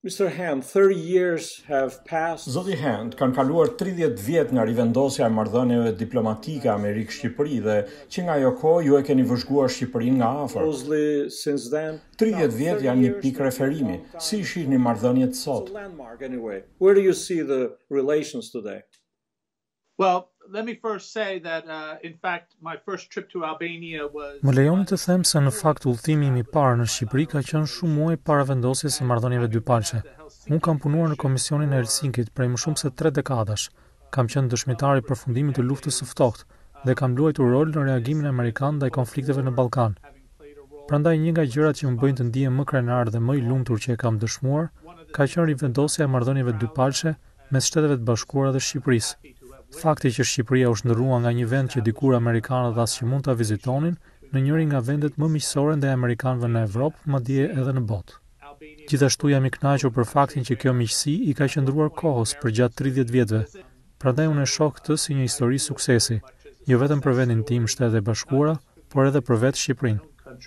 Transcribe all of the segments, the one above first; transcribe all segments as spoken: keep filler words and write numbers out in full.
mister Hand, thirty years have passed. Zoti Hand, kanë kaluar tridhjetë vjet nga rivendosja e marrëdhënieve diplomatike Amerikë-Shqipëri dhe që nga ajo kohë ju e keni vëzhguar Shqipërinë nga afër. Since then, tridhjetë vjet janë një pikë referimi. Si shihni marrëdhëniet sot? Anyway. Where do you see the relations today? Well, let me first say that uh, in fact my first trip to Albania was Më lejoni të them se në fakt udhëtimi im i parë në Shqipëri ka qenë shumë muaj para vendosjes së marrëdhënieve dypalçe. Unë kam punuar në Komisionin e Helsinkit prej më shumë se tre dekadash. Kam qenë dëshmitar i përfundimit të luftës së ftohtë dhe kam luajtur rol në reagimin amerikan ndaj konflikteve në Ballkan. Prandaj një nga gjërat që më bëjnë të ndihem më krenar dhe më i lumtur që e kam dëshmuar ka qenë rivendosja e marrëdhënieve dypalçe mes Shteteve të Bashkuara dhe Shqipërisë. Fakti që Shqipëria u shndërrua nga një vend që dikur amerikanët as që mund ta vizitonin në njëri nga vendet më miqësore ndaj amerikanëve në Evropë, madje edhe në botë. Gjithashtu jam i kënaqur për faktin që kjo miqësi i ka qëndruar kohës përgjatë tridhjetë vjetëve. Prandaj unë e shoh këtë si një histori suksesi, jo vetëm për vendin tim, Shtetet e Bashkuara, por edhe për vetë Shqipërinë.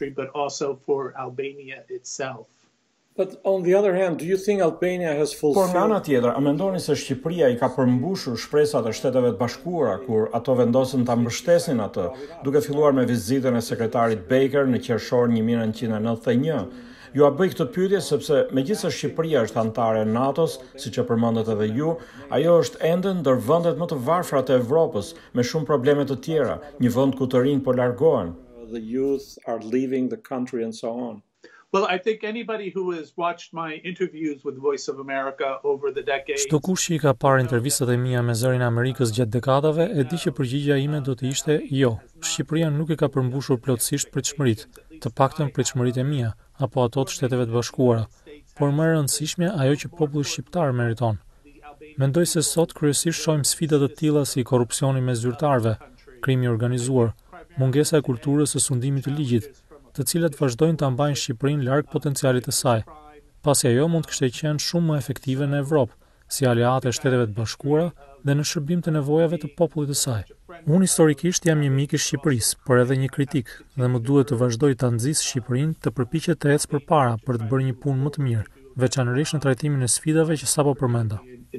But on the other hand, do you think Albania has fulfilled... Por nga ana tjetër, a mendoni se Shqipëria i ka përmbushur shpresat e Shteteve të Bashkuara kur ato vendosën ta mbështesin atë, duke filluar me vizitën e sekretarit Baker në qershor një mijë e nëntëqind e nëntëdhjetë e një? Ju a bëj këtë pyetje sepse megjithëse Shqipëria është anëtare e NATO-s, siç e përmendet edhe ju, ajo është ende ndër vendet më të varfra të Evropës, me shumë probleme të tjera, një vend ku të rinj po largohen. The youth are leaving the country and so on. Well, I think anybody who has watched my interviews with Voice of America over the decades. Çdo kush që i ka parë intervistat e mia me zërin e Amerikës gjatë dekadave, e di që përgjigjja ime do të ishte jo. Shqipëria nuk e ka përmbushur plotësisht pritshmëritë, të paktën pritshmëritë e mia apo ato të Shteteve të Bashkuara, por më e rëndësishmja ajo që populli shqiptar meriton. Mendoj se sot kryesisht shohim sfida të tilla si korrupsioni mes zyrtarëve, krimi i organizuar, mungesa e kulturës së sundimit të ligjit, të cilat vazhdojnë ta mbajnë Shqipërinë larg potencialit të saj, pasi ajo mund të kishte qenë shumë më efektive në Evropë, si aleate e Shteteve të Bashkuara dhe në shërbim të nevojave të popullit të saj. Unë historikisht jam një mik i Shqipërisë, por edhe një kritik, dhe më duhet të vazhdoj ta nxjis Shqipërinë të përpiqet të ecë përpara për të bërë një punë më të mirë, veçanërisht në trajtimin e sfidave që sapo përmenda.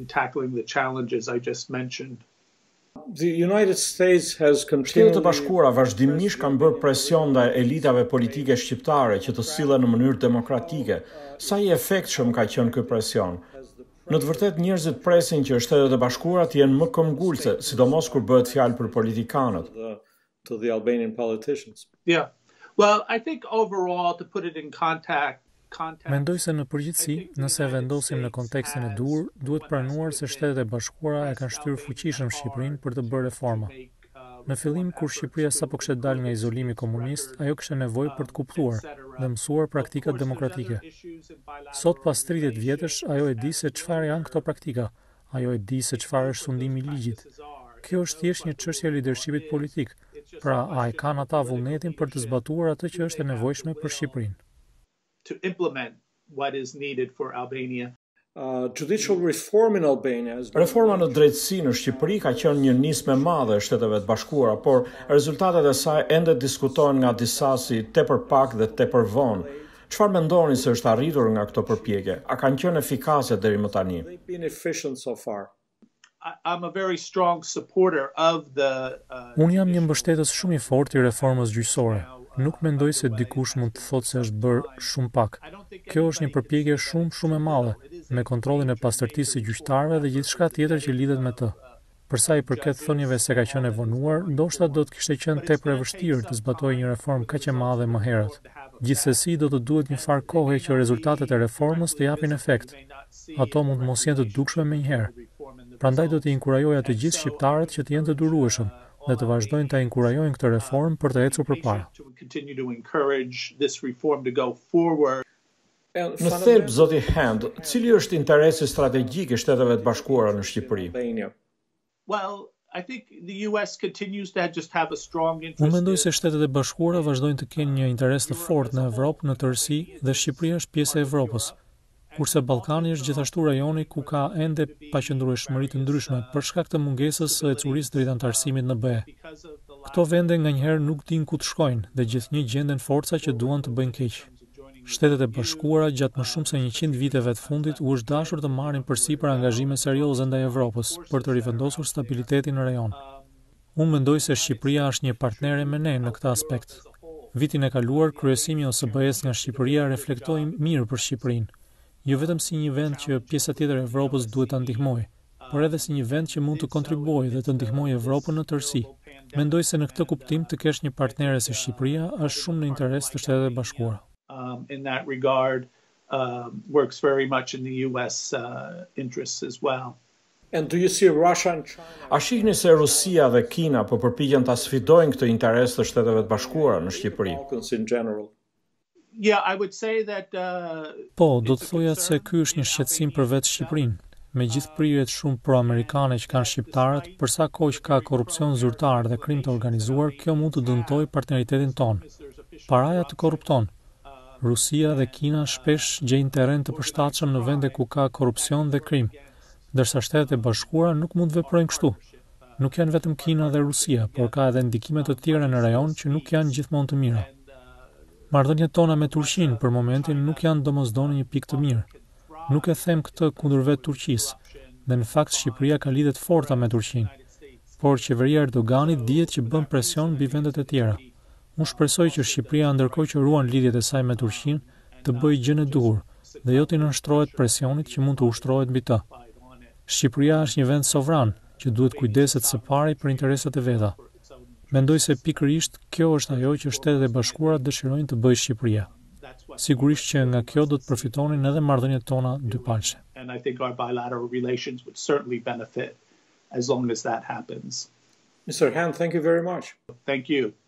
The United States has continued... Shtetet e Bashkuara vazhdimisht kanë bërë presion ndaj elitave politike shqiptare që të sillen në mënyrë demokratike. Sa i efektshëm ka qenë ky presion? Në të vërtetë njerëzit presin që Shtetet e Bashkuara të jenë më këmbgulse, sidomos kur bëhet fjalë për politikanët. To the Albanian politicians. Yeah. Well, I think overall to put it in contact Mendoj se në përgjithësi, nëse e vendosim në kontekstin e dur, duhet pranuar se Shtetet e Bashkuara e kanë shtyrë fuqishëm Shqipërinë për të bërë reforma. Në fillim, kur Shqipëria sapo kishte dalë nga izolimi komunist, ajo kishte nevojë për të kuptuar dhe mësuar praktikat demokratike. Sot, pas tridhjetë vjetësh, ajo e di se çfarë janë këto praktika, ajo e di se çfarë është sundimi i ligjit. Kjo është thjesht një çështje e lidershipit politik, pra a e kanë ata vullnetin për të zbatuar atë që është e nevojshme për Shqipërinë. To implement what is needed for Albania. Uh, judicial reform in Albania. Reforma në drejtësi në Shqipëri ka qenë një nismë e madhe e Shteteve të Bashkuara, por rezultatet e saj ende diskutohen nga disa si tepër pak dhe tepër vonë. Çfarë mendoni se është arritur nga këto përpjekje? A kanë qenë efikase deri më tani? They've been efficient so far. I'm a very strong supporter of the uh, Unë jam një mbështetës shumë i fortë i reformës gjyqësore. Nuk mendoj se dikush mund të thotë se është bërë shumë pak. Kjo është një përpjekje shumë, shumë e madhe, me kontrollin e pastërtisë së gjyqtarëve dhe gjithçka tjetër që lidhet me të. Për sa i përket thënieve se ka qenë e vonuar, ndoshta do të kishte qenë tepër e vështirë të zbatojë një reformë kaq e madhe më herët. Gjithsesi, do të duhet një farë kohe që rezultatet e reformës të japin efekt. Ato mund të mos jenë të dukshme menjëherë. Prandaj do të inkurajoja të gjithë shqiptarët që të jenë të durueshëm dhe të vazhdojnë ta inkurajojnë këtë reformë për të ecur përpara. Në thelb, zoti Hand, cili është interesi strategjik i Shteteve të Bashkuara në Shqipëri? Well, I think the U S continues to just have a strong interest. Unë mendoj se Shtetet e Bashkuara vazhdojnë të kenë një interes të fortë në Evropë në tërësi dhe Shqipëria është pjesë e Evropës. Kurse Ballkani është gjithashtu rajoni ku ka ende paqëndrueshmëri të ndryshme për shkak të mungesës së ecurisë drejt antarësimit në B E. Këto vende nganjëherë nuk dinë ku të shkojnë dhe gjithnjë gjenden forca që duan të bëjnë keq. Shtetet e Bashkuara gjatë më shumë se njëqind viteve të fundit u është dashur të marrin përsipër angazhime serioze ndaj Evropës për të rivendosur stabilitetin në rajon. Unë mendoj se Shqipëria është një partnere me ne në këtë aspekt. Vitin e kaluar, kryesimi i O S B E-s nga Shqipëria reflektoi mirë për Shqipërinë, jo vetëm si një vend që pjesa tjetër e Evropës duhet ta ndihmojë, por edhe si një vend që mund të kontribuojë dhe të ndihmojë Evropën në tërësi. Mendoj se në këtë kuptim të kesh një partnere si Shqipëria është shumë në interes të Shtetet e Bashkuara. Um, in that regard, uh, works very much in the U S uh, interests as well. And do you see Russia and China? A shihni se Rusia dhe Kina po përpiqen ta sfidojnë këtë interes të Shteteve të Bashkuara në Shqipëri? Balkans in general. Yeah, I would say that uh, Po, do të thoja se ky është një shqetësim për vetë Shqipërinë. Me gjithë prirjet shumë pro-amerikane që kanë shqiptarët, për sa kohë që ka korrupsion zyrtar dhe krim të organizuar, kjo mund të dëmtojë partneritetin ton. Paraja të korrupton. Rusia dhe Kina shpesh gjejnë terren të përshtatshëm në vende ku ka korrupsion dhe krim, ndërsa Shtetet e Bashkuara nuk mund të veprojnë kështu. Nuk janë vetëm Kina dhe Rusia, por ka edhe ndikime të tjera në rajon që nuk janë gjithmonë të mira. Marrëdhëniet tona me Turqinë për momentin nuk janë domosdoshmë një pikë të mirë. Nuk e them këtë kundërvet Turqisë, dhe në fakt Shqipëria ka lidhje të forta me Turqinë, por qeveria Erdoganit dihet që bën presion mbi vendet e tjera. Unë shpresoj që Shqipëria ndërkohë që ruan lidhjet e saj me Turqinë, të bëjë gjën e duhur dhe jo të nënshtrohet presionit që mund të ushtrohet mbi të. Shqipëria është një vend sovran që duhet kujdeset së pari për interesat e veta. Mendoj se pikërisht kjo është ajo që Shtetet e Bashkuara dëshirojnë të bëjë Shqipëria. Sigurisht që nga kjo do të përfitonin edhe marrëdhëniet tona dypalqe. and I think our bilateral relations would certainly benefit as long as that happens. Mister Hand, thank you very much. Thank you.